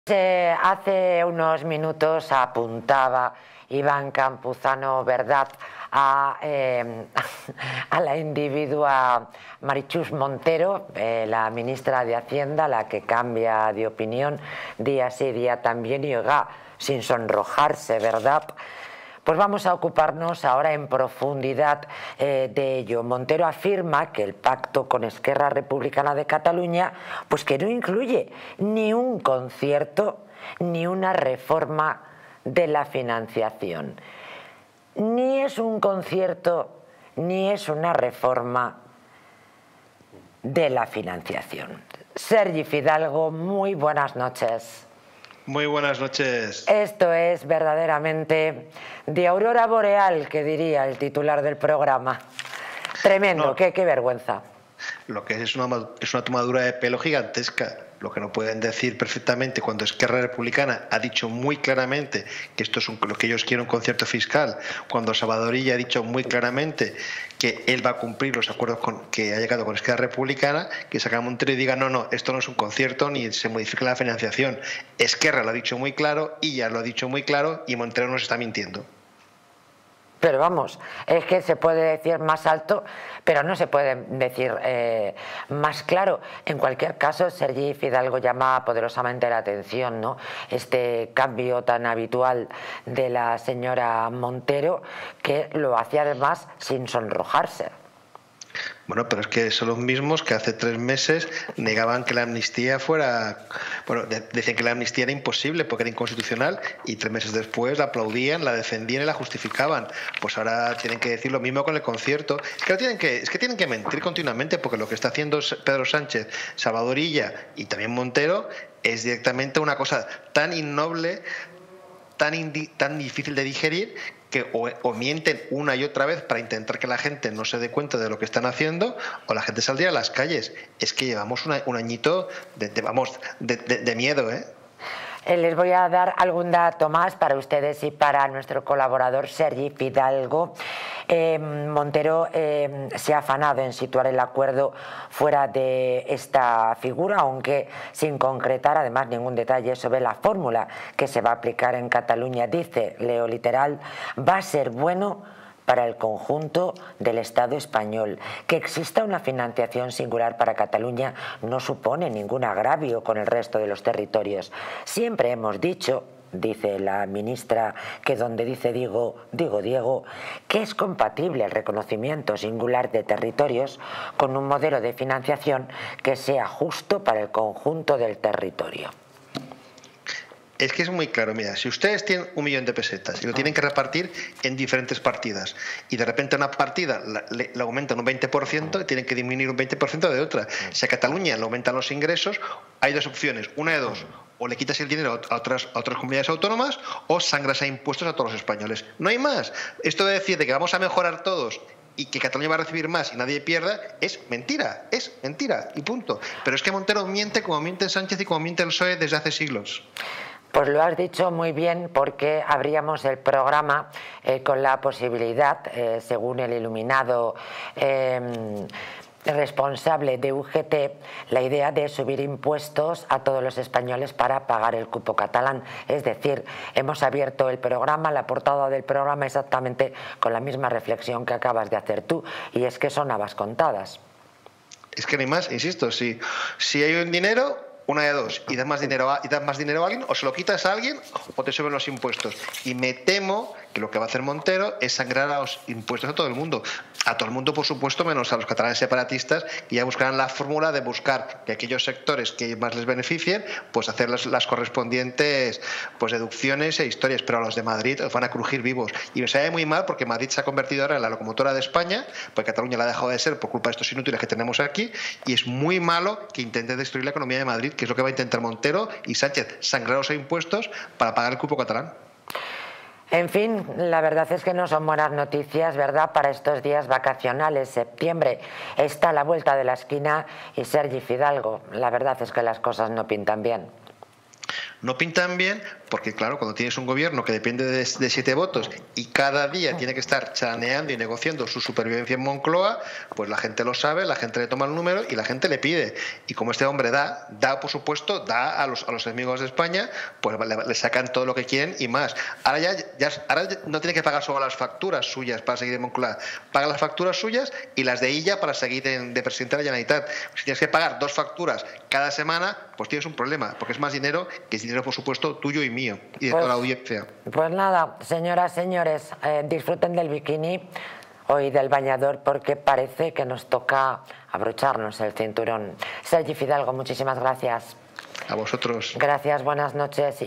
Hace unos minutos apuntaba Iván Campuzano, ¿verdad?, a la individua Marichus Montero, la ministra de Hacienda, la que cambia de opinión día sí, día también, y oiga, sin sonrojarse, ¿verdad? Pues vamos a ocuparnos ahora en profundidad de ello. Montero afirma que el pacto con Esquerra Republicana de Cataluña, pues que no incluye ni un concierto ni una reforma de la financiación. Ni es un concierto ni es una reforma de la financiación. Sergi Fidalgo, muy buenas noches. Muy buenas noches. Esto es verdaderamente de aurora boreal, que diría el titular del programa. Tremendo, No, qué vergüenza. Lo que es una tomadura de pelo gigantesca. Lo que no pueden decir perfectamente cuando Esquerra Republicana ha dicho muy claramente que esto es lo que ellos quieren, un concierto fiscal, cuando Salvador Illa ha dicho muy claramente que él va a cumplir los acuerdos que ha llegado con Esquerra Republicana, que saca Montero y diga no, esto no es un concierto ni se modifica la financiación. Esquerra lo ha dicho muy claro, Illa lo ha dicho muy claro y Montero nos está mintiendo. Pero vamos, es que se puede decir más alto, pero no se puede decir más claro. En cualquier caso, Sergi Fidalgo llama poderosamente la atención, ¿no?, este cambio tan habitual de la señora Montero, que lo hacía además sin sonrojarse. Bueno, pero es que son los mismos que hace 3 meses negaban que la amnistía fuera... Bueno, decían que la amnistía era imposible porque era inconstitucional y 3 meses después la aplaudían, la defendían y la justificaban. Pues ahora tienen que decir lo mismo con el concierto. Es que tienen que mentir continuamente, porque lo que está haciendo Pedro Sánchez, Salvador Illa y también Montero es directamente una cosa tan innoble, tan difícil de digerir, que o mienten una y otra vez para intentar que la gente no se dé cuenta de lo que están haciendo, o la gente saldría a las calles. Es que llevamos un añito de miedo, ¿eh? Les voy a dar algún dato más para ustedes y para nuestro colaborador Sergi Fidalgo. Montero se ha afanado en situar el acuerdo fuera de esta figura, aunque sin concretar además ningún detalle sobre la fórmula que se va a aplicar en Cataluña. Dice, leo literal, va a ser bueno para el conjunto del Estado español. Que exista una financiación singular para Cataluña no supone ningún agravio con el resto de los territorios. Siempre hemos dicho, dice la ministra, que donde dice digo Diego, que es compatible el reconocimiento singular de territorios con un modelo de financiación que sea justo para el conjunto del territorio. Es que es muy claro, mira, si ustedes tienen 1 millón de pesetas y lo tienen que repartir en diferentes partidas y de repente una partida le aumentan un 20% y tienen que disminuir un 20% de otra. Si a Cataluña le aumentan los ingresos, hay 2 opciones, una de 2, o le quitas el dinero a otras comunidades autónomas o sangras a impuestos a todos los españoles. No hay más. Esto de decir de que vamos a mejorar todos y que Cataluña va a recibir más y nadie pierda, es mentira y punto. Pero es que Montero miente como miente Sánchez y como miente el PSOE desde hace siglos. Pues lo has dicho muy bien, porque abríamos el programa con la posibilidad, según el iluminado responsable de UGT, la idea de subir impuestos a todos los españoles para pagar el cupo catalán. Es decir, hemos abierto el programa, la portada del programa, exactamente con la misma reflexión que acabas de hacer tú, y es que son habas contadas. Es que ni más, insisto, si hay un dinero, una de 2, y das más dinero a alguien, o se lo quitas a alguien o te suben los impuestos. Y me temo que lo que va a hacer Montero es sangrar a los impuestos a todo el mundo, por supuesto, menos a los catalanes separatistas, que ya buscarán la fórmula de buscar que aquellos sectores que más les beneficien, pues hacer las correspondientes pues deducciones e historias, pero a los de Madrid los van a crujir vivos. Y me sabe muy mal, porque Madrid se ha convertido ahora en la locomotora de España, porque Cataluña la ha dejado de ser por culpa de estos inútiles que tenemos aquí, y es muy malo que intenten destruir la economía de Madrid, que es lo que va a intentar Montero y Sánchez, sangraros a impuestos para pagar el cupo catalán. En fin, la verdad es que no son buenas noticias, ¿verdad?, para estos días vacacionales. Septiembre está a la vuelta de la esquina y Sergi Fidalgo, la verdad es que las cosas no pintan bien. No pintan bien porque, claro, cuando tienes un gobierno que depende de 7 votos y cada día tiene que estar chaneando y negociando su supervivencia en Moncloa, pues la gente lo sabe, la gente le toma el número y la gente le pide. Y como este hombre da por supuesto, da a los enemigos de España, pues le sacan todo lo que quieren y más. Ahora ahora no tiene que pagar solo las facturas suyas para seguir en Moncloa, paga las facturas suyas y las de ella para seguir de presidente de la Generalitat. Si tienes que pagar 2 facturas cada semana, pues tienes un problema, porque es más dinero que es dinero, por supuesto, tuyo y mío, y de toda la audiencia. Pues nada, señoras, señores, disfruten del bikini o del bañador, porque parece que nos toca abrocharnos el cinturón. Sergi Fidalgo, muchísimas gracias. A vosotros. Gracias, buenas noches.